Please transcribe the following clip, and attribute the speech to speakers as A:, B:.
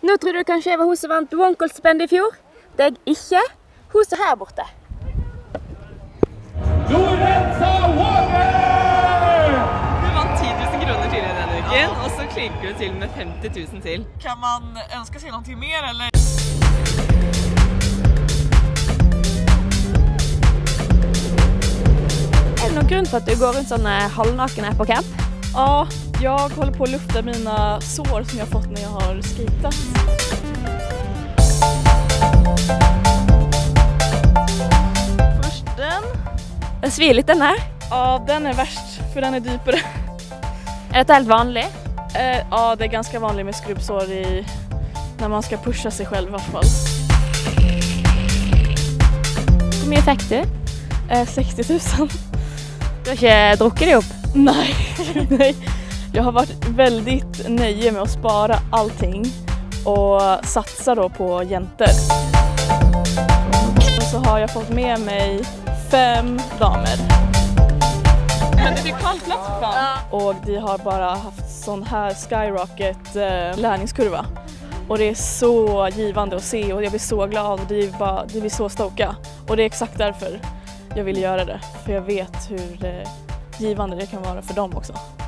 A: Nå tror du kanskje jeg var hun som vant One-Call-stipendet I fjor? Det er jeg ikke. Hun som her borte.
B: Lorenza Wager!
C: Du vant 10 000 kroner tidligere denne uken, og så klinker du til med 50 000 til.
D: Kan man önska sig någonting mer eller?
A: Er det noen grunn for at du går rundt sånn halvnakene på camp?
D: Ja, jag håller på att lufta mina sår som jag fått när jag har skitat. Först den.
A: Den svir litt den her.
D: Ja, den är värst för den är djupare.
A: Er dette helt vanlig?
D: Ja, det är ganska vanligt med skrubbsår när man ska pusha sig själv I alla fall.
A: Hvor mye fikk du?
D: 60 000.
A: Du har ikke drukket det opp?
D: Nej, nej. Jag har varit väldigt nöjd med att spara allting och satsa då på jenter. Och så har jag fått med mig 5 damer. Men det blir kvalplats för fan. Och de har bara haft sån här skyrocket lärningskurva. Och det är så givande att se och jag blir så glad och de blir så stoka. Och det är exakt därför jag vill göra det. För jag vet hur givande det kan vara för dem också.